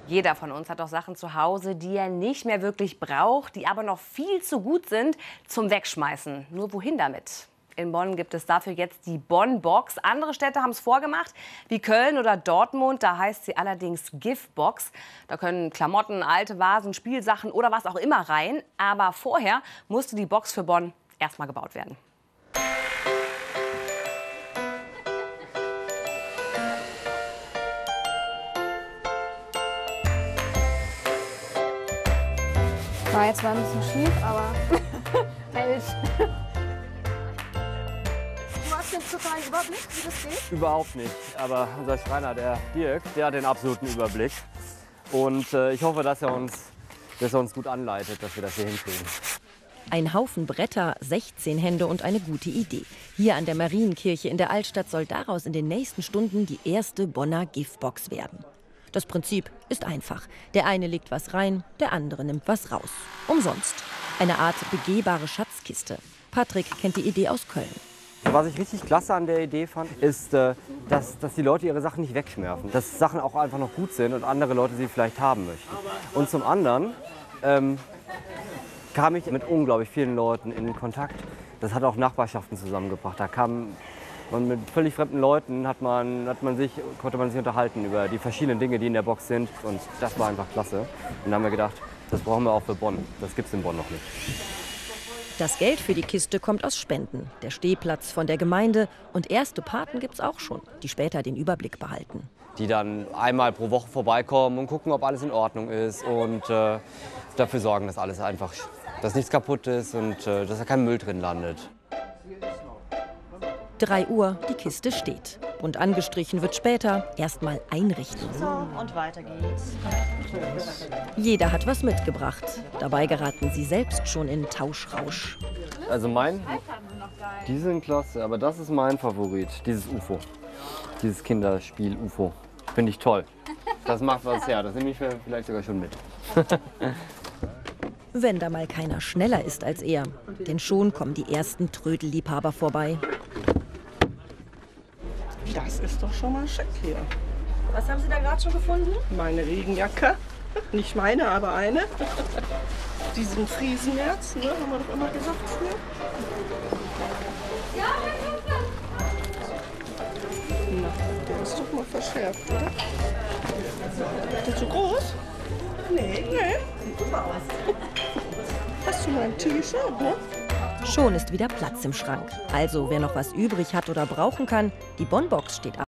Jeder von uns hat doch Sachen zu Hause, die er nicht mehr wirklich braucht, die aber noch viel zu gut sind zum Wegschmeißen. Nur wohin damit? In Bonn gibt es dafür jetzt die Bonn-Box. Andere Städte haben es vorgemacht, wie Köln oder Dortmund. Da heißt sie allerdings Giftbox. Da können Klamotten, alte Vasen, Spielsachen oder was auch immer rein. Aber vorher musste die Box für Bonn erstmal gebaut werden. War jetzt zwar ein bisschen schief, aber hält. Du hast jetzt total Überblick, wie das geht? Überhaupt nicht. Aber unser Schreiner, der Dirk, der hat den absoluten Überblick. Und ich hoffe, dass er uns gut anleitet, dass wir das hier hinkriegen. Ein Haufen Bretter, 16 Hände und eine gute Idee. Hier an der Marienkirche in der Altstadt soll daraus in den nächsten Stunden die erste Bonner Giftbox werden. Das Prinzip ist einfach. Der eine legt was rein, der andere nimmt was raus. Umsonst. Eine Art begehbare Schatzkiste. Patrick kennt die Idee aus Köln. Was ich richtig klasse an der Idee fand, ist, dass die Leute ihre Sachen nicht wegschmeißen. Dass Sachen auch einfach noch gut sind und andere Leute sie vielleicht haben möchten. Und zum anderen kam ich mit unglaublich vielen Leuten in Kontakt. Das hat auch Nachbarschaften zusammengebracht. Da kam man mit völlig fremden Leuten konnte man sich unterhalten über die verschiedenen Dinge, die in der Box sind. Und das war einfach klasse. Und dann haben wir gedacht, das brauchen wir auch für Bonn. Das gibt es in Bonn noch nicht. Das Geld für die Kiste kommt aus Spenden, der Stehplatz von der Gemeinde und erste Paten gibt's auch schon, die später den Überblick behalten. Die dann einmal pro Woche vorbeikommen und gucken, ob alles in Ordnung ist und dafür sorgen, dass nichts kaputt ist und dass da kein Müll drin landet. 3 Uhr, die Kiste steht. Und angestrichen wird später, erstmal einrichten. So, und weiter geht's. Jeder hat was mitgebracht. Dabei geraten sie selbst schon in Tauschrausch. Also die sind klasse, aber das ist mein Favorit, dieses UFO. Dieses Kinderspiel UFO. Finde ich toll. Das macht was her, das nehme ich vielleicht sogar schon mit. Wenn da mal keiner schneller ist als er. Denn schon kommen die ersten Trödelliebhaber vorbei. Das ist doch schon mal schick hier. Was haben Sie da gerade schon gefunden? Meine Regenjacke. Nicht meine, aber eine. Diesen Friesenherz, ne, haben wir doch immer gesagt früher. Na, der ist doch mal verschärft, oder? Ist der zu groß? Nee. Sieht super aus. Hast du mein T-Shirt, ne? Schon ist wieder Platz im Schrank. Also wer noch was übrig hat oder brauchen kann, die Bonn-Box steht ab.